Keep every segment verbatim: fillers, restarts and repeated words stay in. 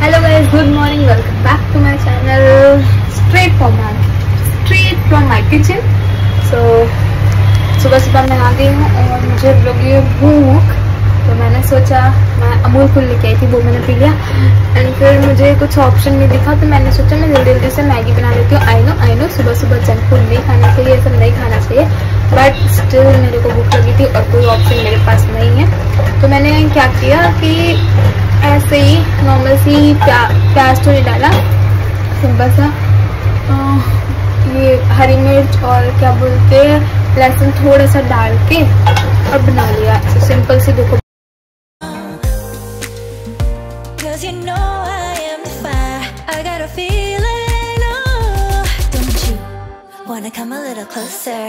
Hello guys, good morning, welcome back to my channel straight from my straight from my kitchen. So सुबह सुबह मैं आ गई हूँ और मुझे लगी है भूख, तो मैंने सोचा मैं अमूल कूल लेके आई थी, वो मैंने पी लिया। एंड फिर मुझे कुछ ऑप्शन नहीं दिखा, तो मैंने सोचा मैं जल्दी जल्दी से मैगी बना लेती हूँ। आई नो आई नो सुबह सुबह जंक फूड नहीं खाना चाहिए, ये सब नहीं खाना चाहिए, बट स्टिल मेरे को भूख लगी थी और कोई ऑप्शन मेरे पास नहीं है। तो मैंने क्या किया कि ऐसे ही नॉर्मल सी प्या, प्याज तो नहीं डाला, सिंपल सा आ, ये हरी मिर्च और क्या बोलते हैं लहसुन थोड़ा सा डाल के और बना लिया ऐसे सिंपल सी। देखो you know I am the fire, I got a feeling, oh, don't you wanna come a little closer?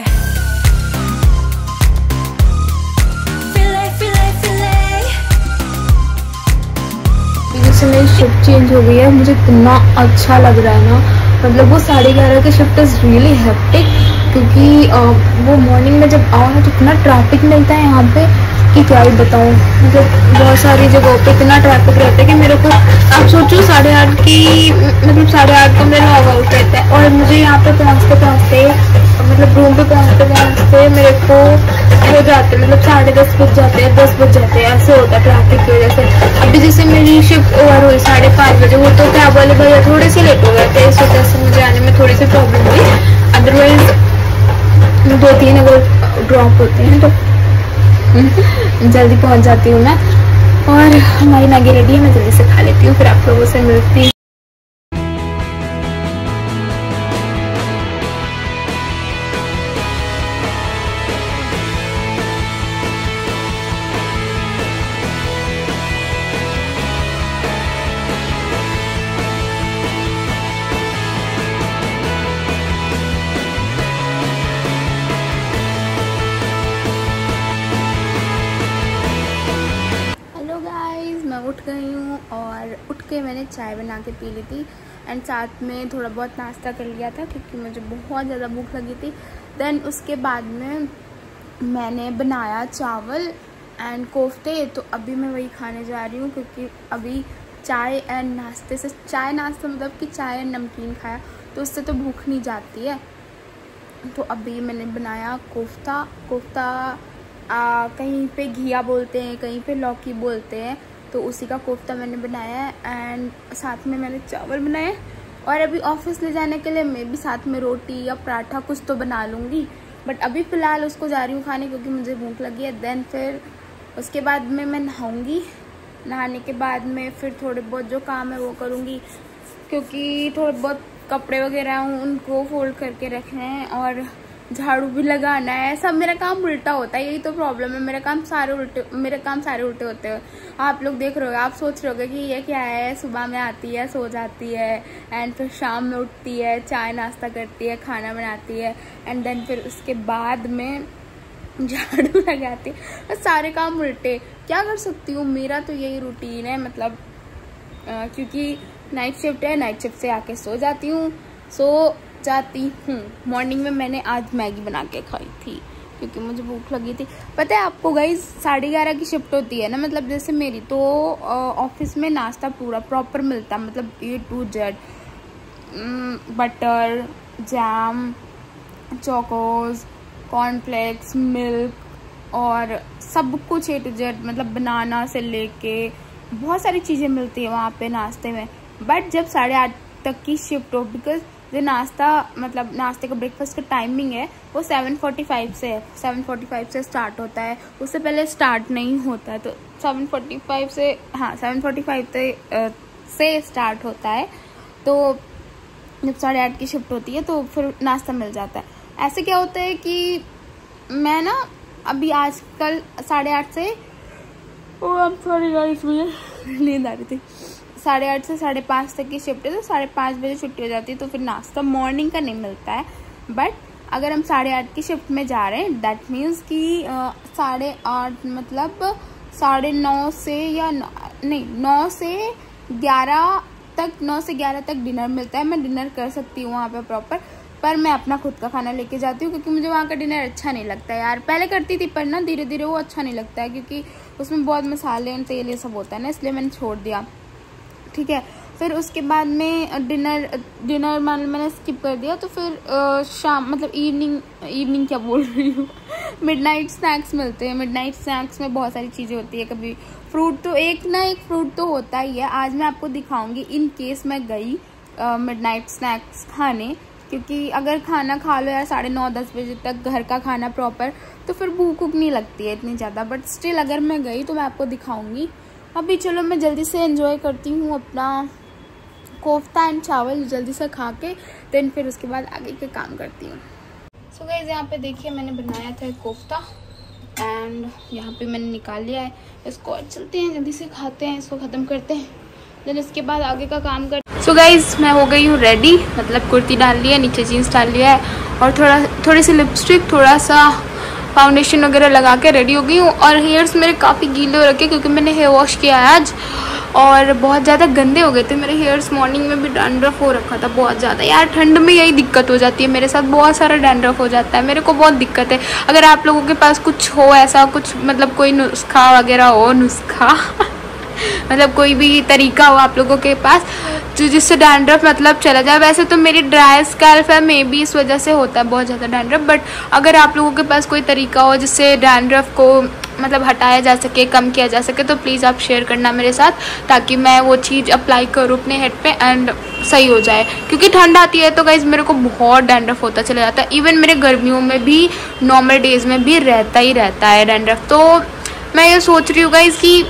जैसे मेरी शिफ्ट चेंज हो गई है, मुझे इतना अच्छा लग रहा है ना, मतलब वो साढ़े ग्यारह की शिफ्ट इज़ रियली हेक्टिक, क्योंकि आ, वो मॉर्निंग में जब आओ ना तो इतना ट्रैफिक मिलता है यहाँ पे कि क्या ही बताऊँ। मतलब बहुत सारी जगहों पे इतना ट्रैफिक रहता है कि मेरे को आप सोचो साढ़े आठ की मतलब साढ़े आठ को मेरा लॉग आउट रहता है और मुझे यहाँ पे पहुँचते पहुँचते मतलब रूम पे पहुँचते पहुँचते मेरे को हो जाते मतलब साढ़े दस बज जाते हैं, दस बज जाते हैं, ऐसे होता है ट्रैफिक की वजह से। अभी जैसे मेरी शिफ्ट ओवर हुई साढ़े पाँच बजे, वो तो कैब वाले भैया थोड़े से लेट हो गए थे, इस वजह से मुझे आने में थोड़ी सी प्रॉब्लम हुई। अदरवाइज दो तीन अगर ड्रॉप होते हैं तो जल्दी पहुंच जाती हूँ मैं। और हमारी मैगी रेडी है, मैं जल्दी से खा लेती हूँ, फिर आप लोगों से मिलती हूँ। उठ गई हूँ और उठ के मैंने चाय बना के पी ली थी एंड साथ में थोड़ा बहुत नाश्ता कर लिया था क्योंकि मुझे बहुत ज़्यादा भूख लगी थी। देन उसके बाद में मैंने बनाया चावल एंड कोफ्ते, तो अभी मैं वही खाने जा रही हूँ क्योंकि अभी चाय एंड नाश्ते से चाय नाश्ता मतलब कि चाय एंड नमकीन खाया तो उससे तो भूख नहीं जाती है। तो अभी मैंने बनाया कोफ्ता कोफ्ता आ, कहीं पे घिया बोलते हैं, कहीं पे लौकी बोलते हैं, तो उसी का कोफ्ता मैंने बनाया है एंड साथ में मैंने चावल बनाए। और अभी ऑफिस ले जाने के लिए मैं भी साथ में रोटी या पराठा कुछ तो बना लूँगी, बट अभी फ़िलहाल उसको जा रही हूँ खाने क्योंकि मुझे भूख लगी है। देन फिर उसके बाद में मैं नहाऊँगी, नहाने के बाद में फिर थोड़े बहुत जो काम है वो करूँगी क्योंकि थोड़े बहुत कपड़े वगैरह हैं उनको फोल्ड करके रखने हैं और झाड़ू भी लगाना है। सब मेरा काम उल्टा होता है, यही तो प्रॉब्लम है, मेरे काम सारे उल्टे मेरे काम सारे उल्टे होते हैं। आप लोग देख रहे हो, आप सोच रहे हो कि ये क्या है, सुबह में आती है, सो जाती है एंड फिर शाम में उठती है, चाय नाश्ता करती है, खाना बनाती है एंड देन फिर उसके बाद में झाड़ू लगाती है। सारे काम उल्टे, क्या कर सकती हूँ, मेरा तो यही रूटीन है। मतलब आ, क्योंकि नाइट शिफ्ट है, नाइट शिफ्ट से आके सो जाती हूँ सो जाती हूँ। मॉर्निंग में मैंने आज मैगी बना के खाई थी क्योंकि मुझे भूख लगी थी। पता है आपको गाइस, साढ़े ग्यारह की शिफ्ट होती है ना, मतलब जैसे मेरी तो ऑफिस में नाश्ता पूरा प्रॉपर मिलता है, मतलब A to Z, butter, jam, chocos, cornflakes, milk और सब कुछ ए टू जेड, मतलब बनाना से लेके बहुत सारी चीज़ें मिलती है वहाँ पे नाश्ते में। बट जब साढ़े आठ तक की शिफ्ट हो, बिकॉज जो नाश्ता मतलब नाश्ते का ब्रेकफास्ट का टाइमिंग है वो सेवन फोर्टी फाइव से है, सेवन फोर्टी फाइव से स्टार्ट होता है, उससे पहले स्टार्ट नहीं होता है। तो सेवन फोर्टी फाइव से हाँ सेवन फोर्टी फाइव से से स्टार्ट होता है। तो जब साढ़े आठ की शिफ्ट होती है तो फिर नाश्ता मिल जाता है। ऐसे क्या होता है कि मैं ना अभी आजकल साढ़े आठ से oh I am sorry guys, मुझे नींद आ रही थी, साढ़े आठ से साढ़े पाँच तक की शिफ्ट है तो साढ़े पाँच बजे छुट्टी हो जाती है, तो फिर नाश्ता मॉर्निंग का नहीं मिलता है। बट अगर हम साढ़े आठ की शिफ्ट में जा रहे हैं दैट मीन्स कि साढ़े आठ मतलब साढ़े नौ से या न, नहीं नौ से ग्यारह तक नौ से ग्यारह तक डिनर मिलता है। मैं डिनर कर सकती हूँ वहाँ पे प्रॉपर, पर मैं अपना खुद का खाना लेके जाती हूँ क्योंकि मुझे वहाँ का डिनर अच्छा नहीं लगता है यार। पहले करती थी पर ना धीरे धीरे वो अच्छा नहीं लगता है क्योंकि उसमें बहुत मसाले तेल ये सब होता है ना, इसलिए मैंने छोड़ दिया। ठीक है, फिर उसके बाद में डिनर डिनर मान मैंने स्किप कर दिया। तो फिर शाम मतलब इवनिंग इवनिंग क्या बोल रही हूँ मिडनाइट स्नैक्स मिलते हैं। मिडनाइट स्नैक्स में बहुत सारी चीज़ें होती है, कभी फ्रूट तो एक ना एक फ्रूट तो होता ही है। आज मैं आपको दिखाऊंगी इन केस मैं गई मिडनाइट स्नैक्स खाने, क्योंकि अगर खाना खा लो यार साढ़े नौ दस बजे तक घर का खाना प्रॉपर, तो फिर भूख उक नहीं लगती है इतनी ज़्यादा। बट स्टिल अगर मैं गई तो मैं आपको दिखाऊंगी। अभी चलो मैं जल्दी से एंजॉय करती हूँ अपना कोफ्ता एंड चावल जल्दी से खा के, देन फिर उसके बाद आगे के काम करती हूँ। सो गाइस यहाँ पे देखिए मैंने बनाया था कोफ्ता एंड यहाँ पे मैंने निकाल लिया है इसको। और चलते हैं जल्दी से खाते हैं, इसको ख़त्म करते हैं, देन इसके बाद आगे का काम करते हैं। सो गाइस मैं हो गई हूँ रेडी, मतलब कुर्ती डाल लिया है, नीचे जीन्स डाल लिया है और थोड़ा थोड़ी सी लिपस्टिक, थोड़ा सा फाउंडेशन वगैरह लगा के रेडी हो गई हूँ। और हेयर्स मेरे काफ़ी गीले हो रखे क्योंकि मैंने हेयर वॉश किया है आज और बहुत ज़्यादा गंदे हो गए थे मेरे हेयर्स। मॉर्निंग में भी डैंड्रफ हो रखा था बहुत ज़्यादा। यार ठंड में यही दिक्कत हो जाती है मेरे साथ, बहुत सारा डैंड्रफ हो जाता है, मेरे को बहुत दिक्कत है। अगर आप लोगों के पास कुछ हो ऐसा कुछ, मतलब कोई नुस्खा वगैरह हो, नुस्खा मतलब कोई भी तरीका हो आप लोगों के पास जो जिससे डैंड्रफ मतलब चला जाए। वैसे तो मेरी ड्राई स्कैल्प है, मे बी इस वजह से होता है बहुत ज़्यादा डैंड्रफ, बट अगर आप लोगों के पास कोई तरीका हो जिससे डैंड्रफ को मतलब हटाया जा सके, कम किया जा सके, तो प्लीज़ आप शेयर करना मेरे साथ, ताकि मैं वो चीज़ अप्लाई करूँ अपने हेड पे एंड सही हो जाए। क्योंकि ठंड आती है तो गाइज मेरे को बहुत डैंड्रफ होता चला जाता है। इवन मेरे गर्मियों में भी, नॉर्मल डेज़ में भी रहता ही रहता है डैंड्रफ। तो मैं ये सोच रही हूँ गाइज कि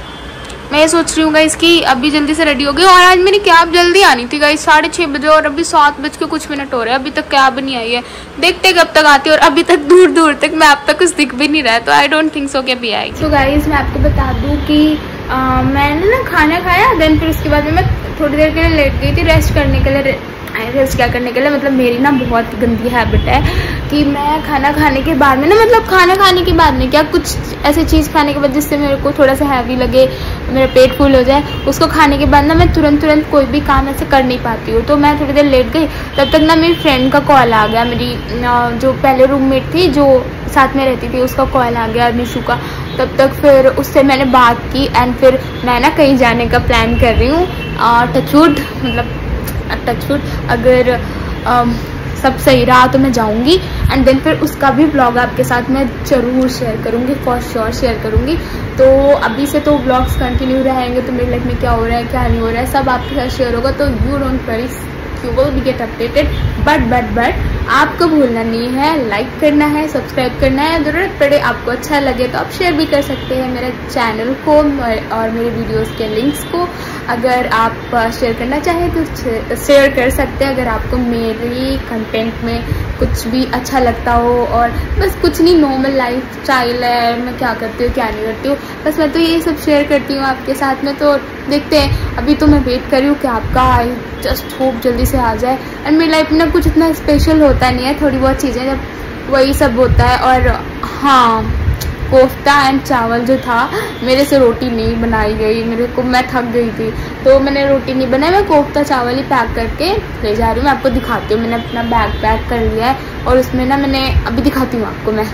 मैं ये सोच रही हूँ गाइस कि अभी जल्दी से रेडी हो गई। और आज मेरी कैब जल्दी आनी थी गाइस, साढ़े छः बजे, और अभी सात बज के कुछ मिनट हो रहे हैं, अभी तक कैब नहीं आई है। देखते कब तक आती है, और अभी तक दूर दूर तक मैं अब तक कुछ दिख भी नहीं रहा है, तो आई डोंट थिंक सो कि अभी आएगी। तो गाइस मैं आपको बता दूँ कि आ, मैंने ना खाना खाया, देन फिर उसके बाद में मैं थोड़ी देर के लिए लेट गई थी रेस्ट करने के लिए। रेस्ट क्या करने के लिए, मतलब मेरी ना बहुत गंदी हैबिट है कि मैं खाना खाने के बाद में ना, मतलब खाना खाने के बाद में क्या, कुछ ऐसी चीज़ खाने के बाद जिससे मेरे को थोड़ा सा हैवी लगे, मेरा पेट फुल हो जाए, उसको खाने के बाद ना मैं तुरंत तुरंत कोई भी काम ऐसे कर नहीं पाती हूँ। तो मैं थोड़ी देर लेट गई, तब तक ना मेरी फ्रेंड का कॉल आ गया, मेरी जो पहले रूममेट थी जो साथ में रहती थी उसका कॉल आ गया, निशु का। तब तक फिर उससे मैंने बात की एंड फिर मैं ना कहीं जाने का प्लान कर रही हूँ, टचवुड, मतलब टचवुड अगर आ, सब सही रहा तो मैं जाऊंगी एंड देन फिर उसका भी ब्लॉग आपके साथ मैं ज़रूर शेयर करूंगी, फॉर श्योर शेयर करूंगी। तो अभी से तो ब्लॉग्स कंटिन्यू रहेंगे, तो मेरी लाइफ में क्या हो रहा है क्या नहीं हो रहा है सब आपके साथ शेयर होगा, तो you don't worry, you will be get updated. But but but आपको भूलना नहीं है, लाइक करना है, सब्सक्राइब करना है, ज़रूरत पड़े आपको अच्छा लगे तो आप शेयर भी कर सकते हैं मेरे चैनल को और मेरे वीडियोस के लिंक्स को। अगर आप शेयर करना चाहें तो शेयर कर सकते हैं, अगर आपको मेरी कंटेंट में कुछ भी अच्छा लगता हो। और बस कुछ नहीं, नॉर्मल लाइफ स्टाइल है, मैं क्या करती हूँ क्या नहीं करती हूँ, बस मैं तो ये सब शेयर करती हूँ आपके साथ में। तो देखते हैं, अभी तो मैं वेट कर रही हूँ कि आपका आई जस्ट होप जल्दी से आ जाए। एंड मेरी लाइफ में ना कुछ इतना स्पेशल होता नहीं है, थोड़ी बहुत चीज़ें जब वही सब होता है। और हाँ, कोफ्ता एंड चावल जो था, मेरे से रोटी नहीं बनाई गई, मेरे को मैं थक गई थी तो मैंने रोटी नहीं बनाई, मैं कोफ्ता चावल ही पैक करके ले जा रही हूँ। मैं आपको दिखाती हूँ, मैंने अपना बैग पैक कर लिया है और उसमें ना मैंने अभी दिखाती हूँ आपको मैं।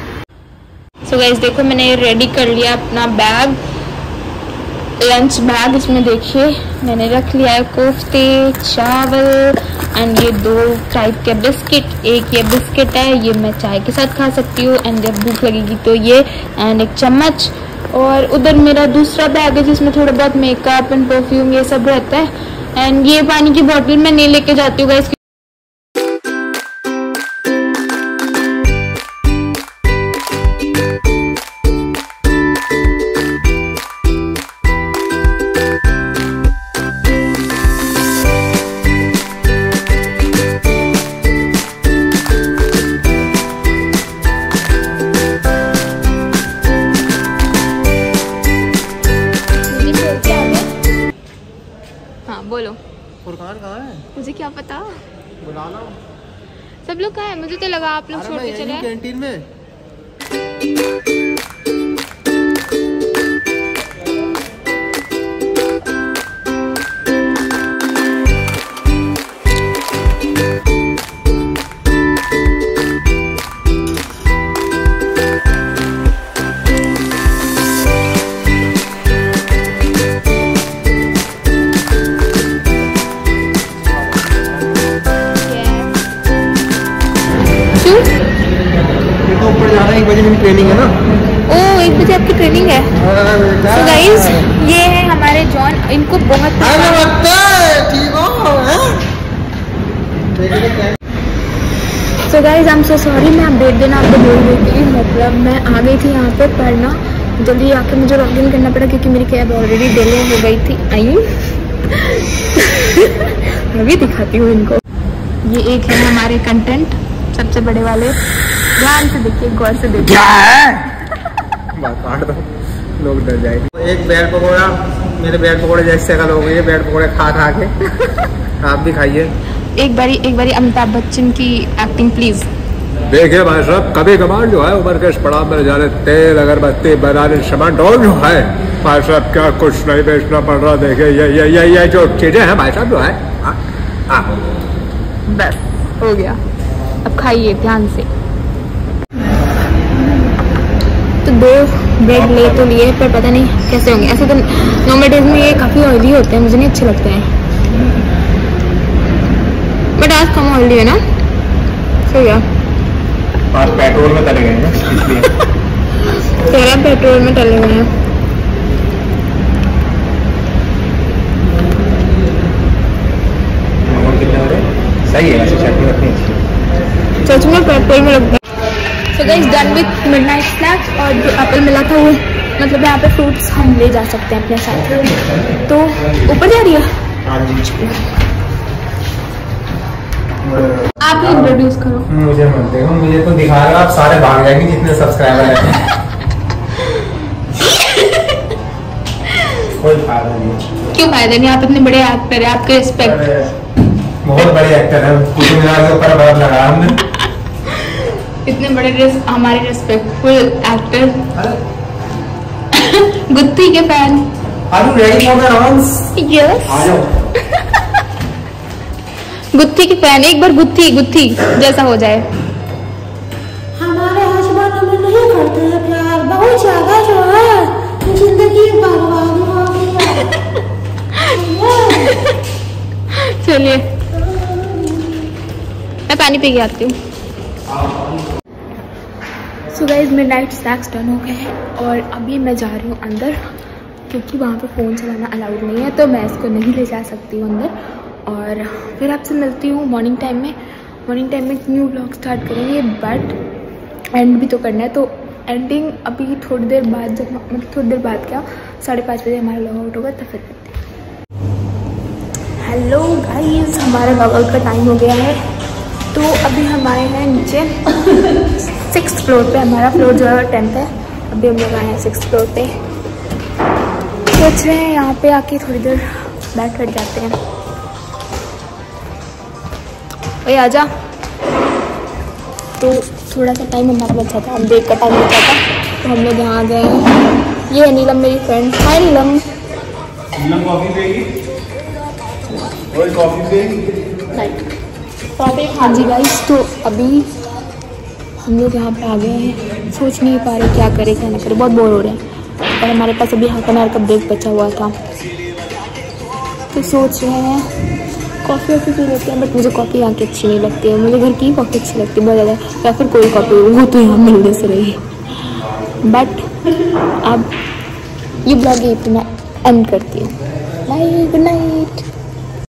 सो गाइस देखो मैंने रेडी कर लिया अपना बैग, लंच बैग। इसमें देखिए मैंने रख लिया है कोफ्ते, चावल एंड ये दो टाइप के बिस्किट। एक ये बिस्किट है, ये मैं चाय के साथ खा सकती हूँ एंड जब भूख लगेगी तो ये, एंड एक चम्मच। और उधर मेरा दूसरा बैग है जिसमें थोड़ा बहुत मेकअप एंड परफ्यूम ये सब रहता है। एंड ये पानी की बोतल मैं नहीं लेके जाती हूँ गाइस, बोलो। फुरकान कहाँ है? मुझे क्या पता, बुला लो। सब लोग कहाँ है? मुझे तो लगा आप लोग छोड़ के चले कैंटीन में। बजे मेरी ट्रेनिंग है ना। ओ एक बजे आपकी ट्रेनिंग है। तो गाइस ये है हमारे जॉन, इनको बहुत so guys I am so sorry, मैं अपडेट देना आपको बोल रही थी, मतलब मैं आ गई थी यहाँ पे पढ़ना, जल्दी आके मुझे लॉग इन करना पड़ा क्योंकि मेरी कैब ऑलरेडी डिले हो गई थी। आई मैं भी दिखाती हूँ इनको। ये एक है हमारे कंटेंट सबसे बड़े वाले, ध्यान से देखिए, गौर से देखिए। क्या है काट दो, लोग डर जाएंगे। एक ब्रेड पकौड़ा, मेरे ब्रेड पकौड़े जैसे का लोग ये ब्रेड पकौड़े खा खा के आप भी खाइए। एक बारी एक बारी अमिताभ बच्चन की एक्टिंग प्लीज। देखिए भाई साहब, कभी कभार जो है उम्र के पड़ाव में जाने तेल अगरबत्ती बनाने सामान डॉल जो है भाई साहब, क्या कुछ नहीं बेचना पड़ रहा। देखिए ये ये ये ये जो चीजें हैं भाई साहब जो है, आ, आ। बस हो गया, अब खाइए ध्यान से। तो दो ब्रेड ले तो लिए, पर पता नहीं कैसे होंगे। ऐसे तो नॉर्मल डेज में ये काफ़ी ऑयली होते हैं, मुझे नहीं अच्छे लगते हैं, बट आज कम ऑयली है ना। सही है, आज पेट्रोल में तले गए हैं इसलिए तेरा पेट्रोल में तले गए हैं। सही है, ऐसे चटनी रखनी चाहिए। सच में पेट्रोल में लगता है। So guys done with midnight snacks, और जो एप्पल मिला था वो, मतलब यहाँ पे फ्रूट्स हम ले जा सकते हैं अपने साथ। तो ऊपर जा रही है, आप ही इंट्रोड्यूस करो। मुझे मत देखो, मुझे तो दिखा रहा, आप सारे भाग जाएंगे जितने सब्सक्राइबर हैं। कोई फायदा नहीं। क्यों फायदा नहीं, आप इतने बड़े एक्टर है, आपके रिस्पेक्ट। बहुत बड़े एक्टर है, कुछ मिला के ऊपर बहुत लगा हमने। इतने बड़े रिस, हमारे रिस्पेक्टफुल एक्टर गुत्थी के फैन। Are you ready for the dance? Yes, आ जाओ। गुत्थी की फैन, एक बार गुत्थी गुत्थी जैसा हो जाए। हमारे हस्बैंड हमें नहीं करते हैं प्यार, बहुत ज्यादा जो है जिंदगी बर्बाद हो गई है। चलिए मैं पानी पी के आती हूँ। So guys midnight snacks done हो गए हैं, और अभी मैं जा रही हूँ अंदर क्योंकि वहाँ पे फ़ोन चलाना अलाउड नहीं है, तो मैं इसको नहीं ले जा सकती हूँ अंदर। और फिर आपसे मिलती हूँ मॉर्निंग टाइम में। मॉर्निंग टाइम में न्यू व्लॉग स्टार्ट करेंगे, बट एंड भी तो करना है, तो एंडिंग अभी थोड़ी देर बाद, जब मतलब थोड़ी देर बाद क्या साढ़े पाँच बजे हमारा लॉग आउट होगा, तब फिर करते हैं। हेलो गाइस, हमारा लॉग आउट का टाइम हो गया है, तो अभी हम आए हैं नीचे सिक्स फ्लोर पे। हमारा फ्लोर जो है टेंथ है, अभी हम लोग आए हैं सिक्स फ्लोर पे। सोच रहे हैं यहाँ पे आके थोड़ी देर बैठ बैठ जाते हैं। ओए आजा। तो थोड़ा सा टाइम हमारा बचा था, हम ब्रेक का टाइम बचा था, तो हम लोग यहाँ आ गए हैं। ये है नीलम, मेरी फ्रेंड। हाय नीलम। नीलम कॉफी पिएगी? और कॉफी पिएगी? कॉफी। हाँ जी गाइस, तो अभी हम लोग यहाँ पे आ गए हैं, सोच नहीं पा रहे क्या करें क्या ना करें, बहुत बोर हो रहे हैं। और हमारे पास अभी हाफ एन आवर का ब्रेक बचा हुआ था, तो सोच रहे हैं कॉफ़ी वॉफ़ी पी लेते हैं, बट मुझे कॉफ़ी यहाँ की अच्छी नहीं लगती है, मुझे घर की कॉफ़ी अच्छी लगती है बहुत ज़्यादा, या फिर कोई कॉफ़ी वो तो यहाँ मिलने से रही। बट अब ये ब्लॉग यहीं पे मैं एंड करती हूँ। Bye, good night.